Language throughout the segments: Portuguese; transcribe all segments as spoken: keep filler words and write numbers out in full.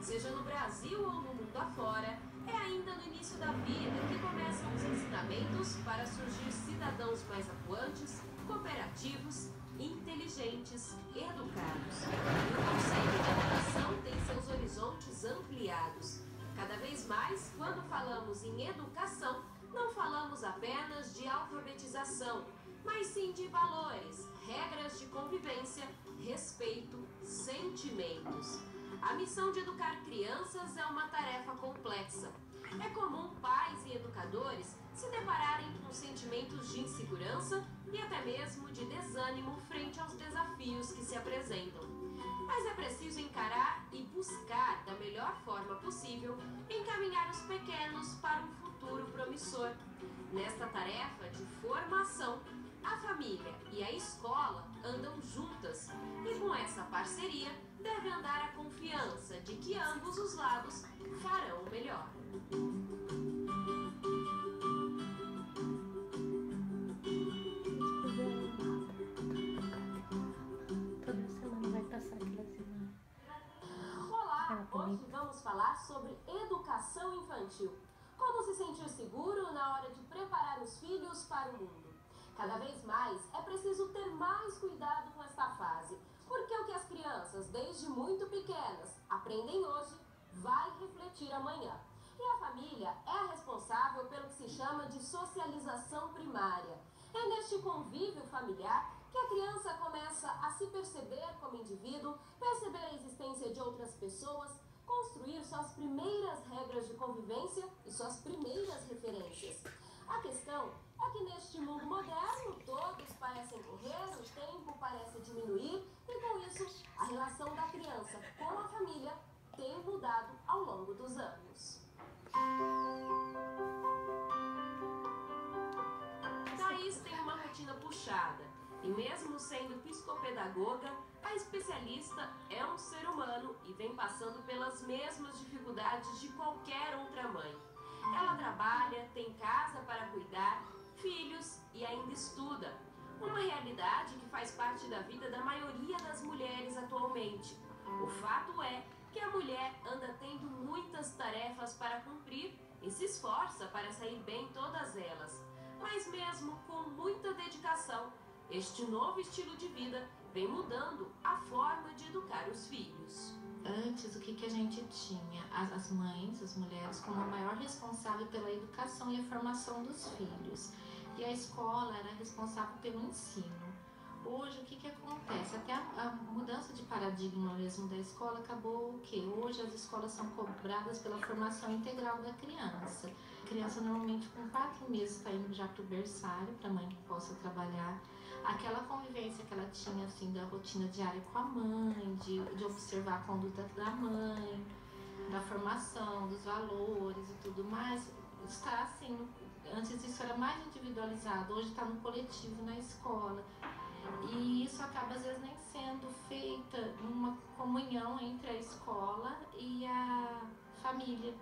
Seja no Brasil ou no mundo afora, é ainda no início da vida que começam os ensinamentos para surgir cidadãos mais atuantes, cooperativos, inteligentes, educados. E o conceito de educação tem seus horizontes ampliados. Cada vez mais, quando falamos em educação, não falamos apenas de alfabetização, mas sim de valores, regras de convivência, respeito, sentimentos. A missão de educar crianças é uma tarefa complexa. É comum pais e educadores se depararem com sentimentos de insegurança e até mesmo de desânimo frente aos desafios que se apresentam. Mas é preciso encarar e buscar, da melhor forma possível, encaminhar os pequenos para um futuro promissor. Nesta tarefa de formação, a família e a escola andam juntas e com essa parceria deve andar a confiança de que ambos os lados farão o melhor. Toda semana vai passar aquela semana. Olá, hoje vamos falar sobre educação infantil. Como se sentir seguro na hora de preparar os filhos para o mundo. Cada vez mais é preciso ter mais cuidado com esta fase, porque o que as crianças, desde muito pequenas, aprendem hoje, vai refletir amanhã. E a família é a responsável pelo que se chama de socialização primária. É neste convívio familiar que a criança começa a se perceber como indivíduo, perceber a existência de outras pessoas, construir suas primeiras regras de convivência e suas primeiras referências. A questão é que neste mundo moderno todos parecem correr, o tempo parece diminuir e com isso a relação da criança com a família tem mudado ao longo dos anos. Thaís tem uma rotina puxada e mesmo sendo psicopedagoga, a especialista é um ser humano e vem passando pelas mesmas dificuldades de qualquer outra mãe. Ela trabalha, tem casa para cuidar, filhos e ainda estuda. Uma realidade que faz parte da vida da maioria das mulheres atualmente. O fato é que a mulher anda tendo muitas tarefas para cumprir e se esforça para sair bem em todas elas. Mas mesmo com muita dedicação, este novo estilo de vida vem mudando a forma de educar os filhos. Antes, o que, que a gente tinha? As, as mães, as mulheres, como a maior responsável pela educação e a formação dos filhos. E a escola era responsável pelo ensino. Hoje, o que, que acontece? Até a, a mudança de paradigma mesmo da escola acabou o quê? Hoje as escolas são cobradas pela formação integral da criança. A criança normalmente com quatro meses está indo já para o berçário, para a mãe que possa trabalhar. Aquela convivência que ela tinha assim da rotina diária com a mãe, de, de observar a conduta da mãe, da formação, dos valores e tudo mais, está assim, antes isso era mais individualizado, hoje está no coletivo, na escola. E isso acaba às vezes nem sendo feita numa comunhão entre a escola e a família.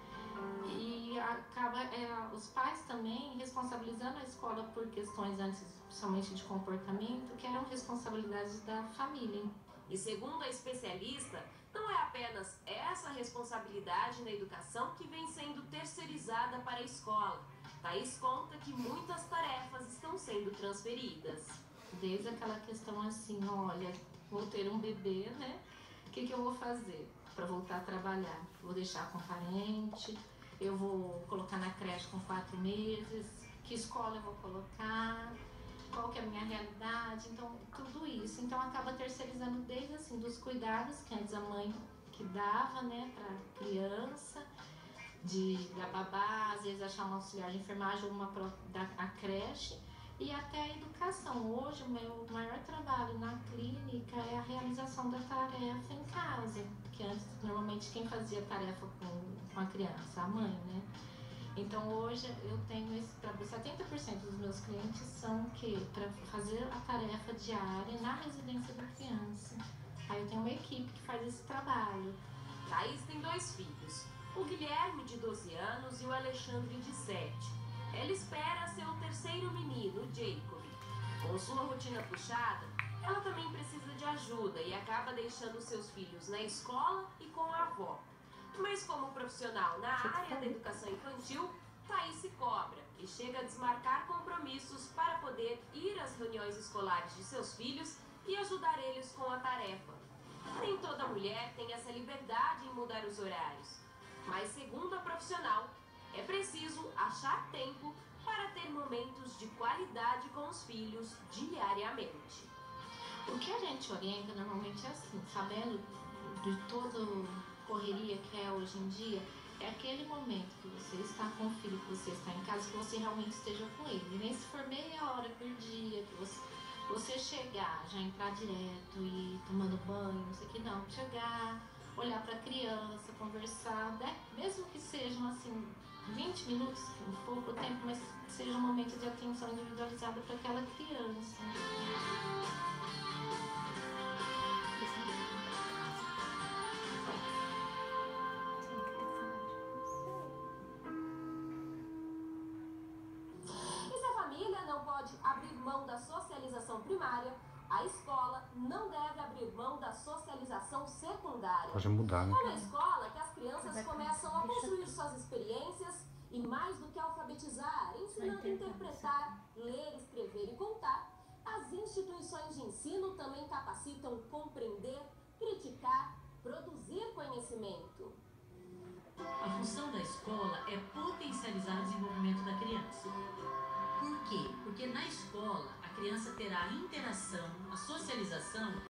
E acaba é, os pais também responsabilizando a escola por questões antes, principalmente de comportamento, que eram responsabilidades da família. E segundo a especialista, não é apenas essa responsabilidade na educação que vem sendo terceirizada para a escola. Thaís conta que muitas tarefas estão sendo transferidas. Desde aquela questão assim, olha, vou ter um bebê, né? O que, que eu vou fazer para voltar a trabalhar? Vou deixar com parente, eu vou colocar na creche com quatro meses, que escola eu vou colocar, qual que é a minha realidade, então tudo isso. Então acaba terceirizando desde assim, dos cuidados que antes a mãe que dava, né, para criança, de da babá, às vezes achar um auxiliar de enfermagem ou uma da a creche, e até a educação. Hoje o meu maior trabalho na clínica é a realização da tarefa em casa, que antes normalmente quem fazia tarefa com, com a criança, a mãe, né? Então hoje eu tenho esse trabalho, setenta por cento dos meus clientes são que para fazer a tarefa diária na residência da criança. Aí eu tenho uma equipe que faz esse trabalho. Thaís tem dois filhos, o Guilherme de doze anos e o Alexandre de sete. Ela espera ser o terceiro menino, o Jacob. Com sua rotina puxada, ela também precisa de ajuda e acaba deixando seus filhos na escola e com a avó. Mas como profissional na área da educação infantil, Thaís se cobra e chega a desmarcar compromissos para poder ir às reuniões escolares de seus filhos e ajudar eles com a tarefa. Nem toda mulher tem essa liberdade em mudar os horários, mas segundo a profissional, é preciso achar tempo para ter momentos de qualidade com os filhos diariamente. O que a gente orienta normalmente é assim, sabendo de toda a correria que é hoje em dia, é aquele momento que você está com o filho, que você está em casa, que você realmente esteja com ele. E nem se for meia hora por dia, que você, você chegar, já entrar direto e tomando banho, não sei o que não, chegar, olhar para a criança, conversar, né? Mesmo que sejam assim vinte minutos, um pouco tempo, mas seja um momento de atenção individualizada para aquela criança. Abrir mão da socialização primária, a escola não deve abrir mão da socialização secundária. Pode mudar, né? É na escola que as crianças começam a construir suas experiências e, mais do que alfabetizar, ensinando a interpretar, ler, escrever e contar, as instituições de ensino também capacitam compreender, criticar, produzir conhecimento. A função da escola é potencializar o desenvolvimento da criança. Por quê? Porque na escola a criança terá a interação, a socialização